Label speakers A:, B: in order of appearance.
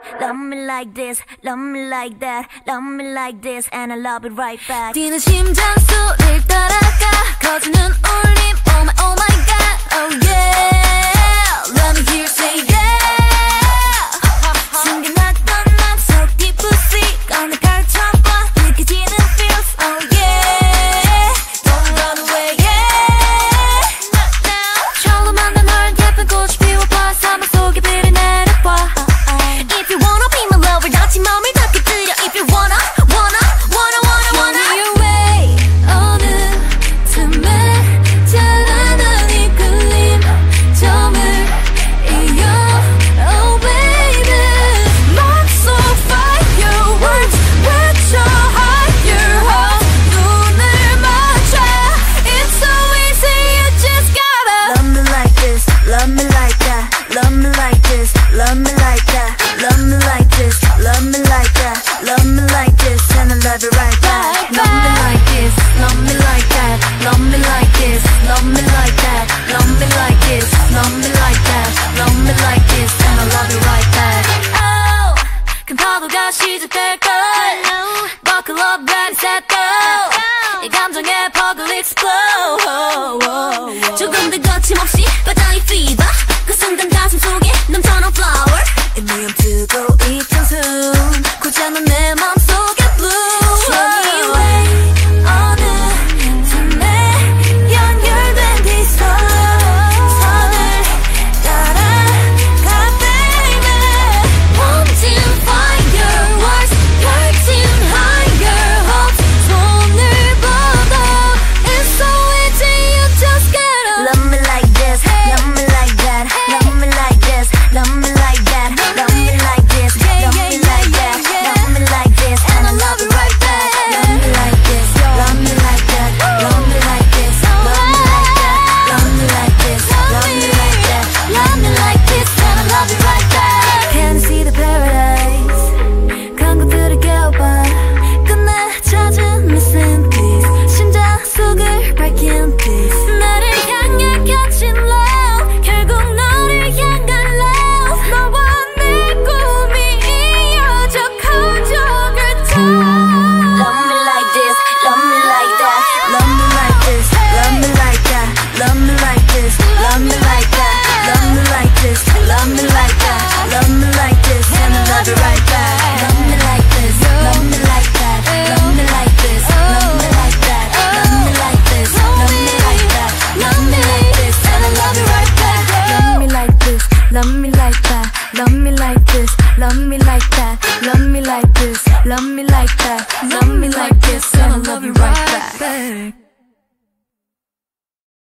A: love me like this, love me like that, love me like this, and I love it right back.
B: 뛰는 심장 소리를 따라가 커지는 울림, oh my, oh my god, oh yeah. Let me hear you say yeah. 숨겨놨던 맘속 깊이 꺼내갈 처봐 느껴지는 feels, oh yeah. Don't run away, yeah. 처음 만난 널 예쁜 꽃이 피워봐 사막 속에 비를 내려봐. If you wanna be my lover 다친 맘을 닿게 들여. If you wanna your way. 어느 틈에 자라난 이끌림 점을 이어 oh baby. 맘속 fireworks 외쳐 higher hope 눈을 맞춰. It's so easy you just gotta
A: Love me like this, love me like that, love me like this, love me like that, love me like this, love me like that, love me like this, and I love it right back.
B: Love me like this, love me like that, love me like this, love me like that, love me like this, love me like that, love me like this, and I love it right back. Oh, 큰 파도가 시작될걸. Buckle up, ready, set, go. 이 감정에 퍽을 explode. 조금 더 거침없이 바다의 fever. 그 순간 가슴 속에 넘쳐난 flower.
A: 이미 뜨고 있던 숨 고장난 내 맘속에 blue.
B: Show me your way. 어느 틈에 연결된 네 선을 따라가 baby. Wanting fireworks lighting higher hopes 손을 뻗어. It's so easy you just gotta
A: Love me like this, love me like that, love me like this, love me like that, love me like this, love me like that, love me like this, and I love it right back. Love me like this, love me like that, love me like this, love me like that, love me like this, love me like that,
B: love me like this, and I love it right back.
A: Can you see the paradise? 강구들을 깨워봐. 끝내 잦은 missing piece. 심장 속을 밝힌 peace.
B: 나를 향해 겹친 love 결국 너를 향한 love. 너와 내 꿈이 이어져 커져 그쳐.
A: Love me like this, love me like that, love me like this, love me like that, love me like this, love me like that, love me like this, love me like that, love me like this, and I love it right back. Love me like this, love me like that, love me like this, love me like that, love me like this, love me like that, love me like this, and I love it right back. Love me like this, love me like that, love me like this, love me like that, love me like this, love me like that, love me like this, and I love it right back.